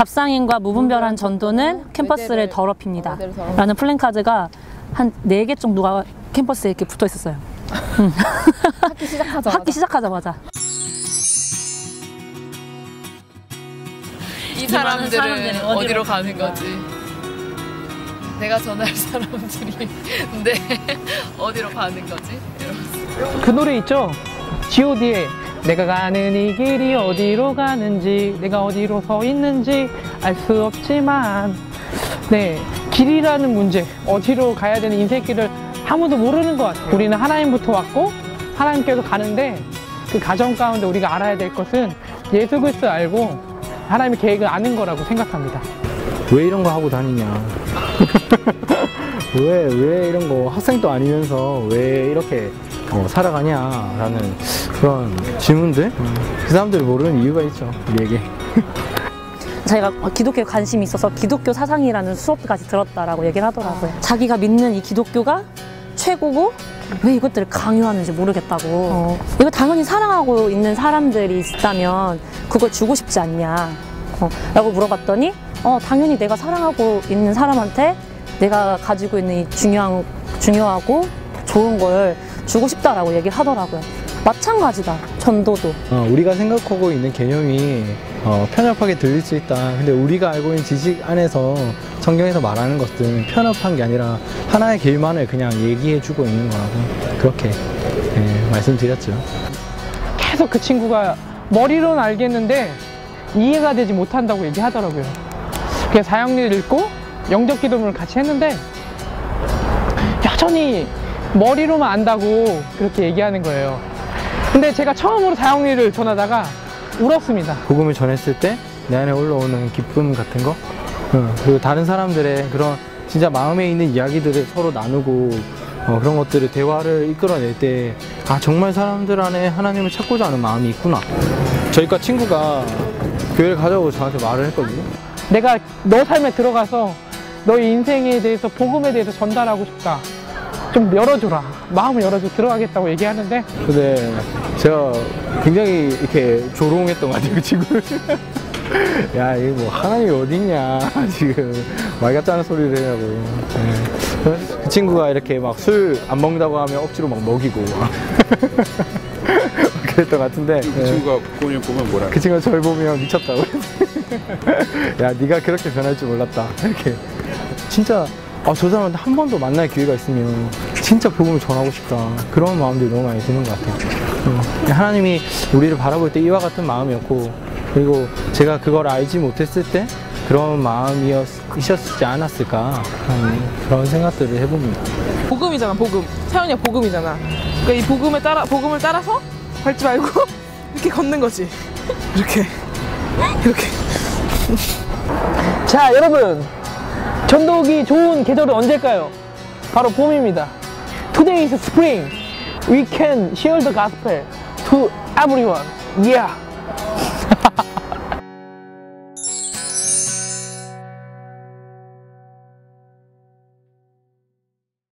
잡상인과 무분별한 전도는 캠퍼스를 더럽힙니다 라는 플랜카드가 한 4개 정도가 캠퍼스에 이렇게 붙어 있었어요. 학기 시작하자마자. 이 사람들은 어디로 가는 거지? 내가 전화할 사람들인데 어디로 가는 거지? 이러면서. 그 노래 있죠? G.O.D의 내가 가는 이 길이 어디로 가는지 내가 어디로 서 있는지 알 수 없지만 네, 길이라는 문제, 어디로 가야 되는 인생길을 아무도 모르는 것 같아요. 우리는 하나님부터 왔고 하나님께서 가는데 그 과정 가운데 우리가 알아야 될 것은 예수 그리스도 알고 하나님의 계획을 아는 거라고 생각합니다. 왜 이런 거 하고 다니냐 왜 이런 거 학생도 아니면서 왜 이렇게 살아가냐라는 그런 질문들 그 사람들이 모르는 이유가 있죠 우리에게. 자기가 기독교에 관심이 있어서 기독교 사상이라는 수업까지 들었다라고 얘기를 하더라고요. 자기가 믿는 이 기독교가 최고고 왜 이것들을 강요하는지 모르겠다고. 이거 당연히 사랑하고 있는 사람들이 있다면 그걸 주고 싶지 않냐 라고 물어봤더니 당연히 내가 사랑하고 있는 사람한테 내가 가지고 있는 이 중요하고 좋은 걸 주고 싶다라고 얘기를 하더라고요. 마찬가지다, 전도도. 우리가 생각하고 있는 개념이 편협하게 들릴 수 있다. 근데 우리가 알고 있는 지식 안에서 성경에서 말하는 것들은 편협한 게 아니라 하나의 길만을 그냥 얘기해 주고 있는 거라고 그렇게 말씀드렸죠. 계속 그 친구가 머리로는 알겠는데 이해가 되지 못한다고 얘기하더라고요. 그래서 사형리를 읽고 영접 기도문을 같이 했는데 여전히 머리로만 안다고 그렇게 얘기하는 거예요. 근데 제가 처음으로 사형리를 전하다가 울었습니다. 복음을 전했을 때 내 안에 올라오는 기쁨 같은 거 그리고 다른 사람들의 그런 진짜 마음에 있는 이야기들을 서로 나누고 그런 것들을 대화를 이끌어낼 때 아 정말 사람들 안에 하나님을 찾고자 하는 마음이 있구나. 저희과 친구가 교회를 가자고 저한테 말을 했거든요. 내가 너 삶에 들어가서 너의 인생에 대해서 복음에 대해서 전달하고 싶다. 좀 열어줘라. 마음을 열어줘 들어가겠다고 얘기하는데 근데 제가 굉장히 이렇게 조롱했던 것 같아요 그 친구를. 야 이거 뭐 하나님이 어딨냐 지금 말 같지 않은 소리를 해라고. 그 친구가 이렇게 막 술 안 먹는다고 하면 억지로 막 먹이고 그랬던 것 같은데 그 친구가 본인 보면 뭐라 그 친구가 저를 보면 미쳤다고. 야 네가 그렇게 변할 줄 몰랐다 이렇게. 진짜 저 사람한테 한 번 더 만날 기회가 있으면 진짜 복음을 전하고 싶다 그런 마음들이 너무 많이 드는 것 같아요. 하나님이 우리를 바라볼 때 이와 같은 마음이었고 그리고 제가 그걸 알지 못했을 때 그런 마음이셨지 않았을까 하는 그런 생각들을 해봅니다. 복음이잖아, 복음. 사연이야 복음이잖아. 그러니까 이 복음을 따라서 밟지 말고 이렇게 걷는 거지. 이렇게. 자 여러분, 전도 오기 좋은 계절은 언제일까요? 바로 봄입니다. Today is spring. We can share the gospel to everyone. Yeah.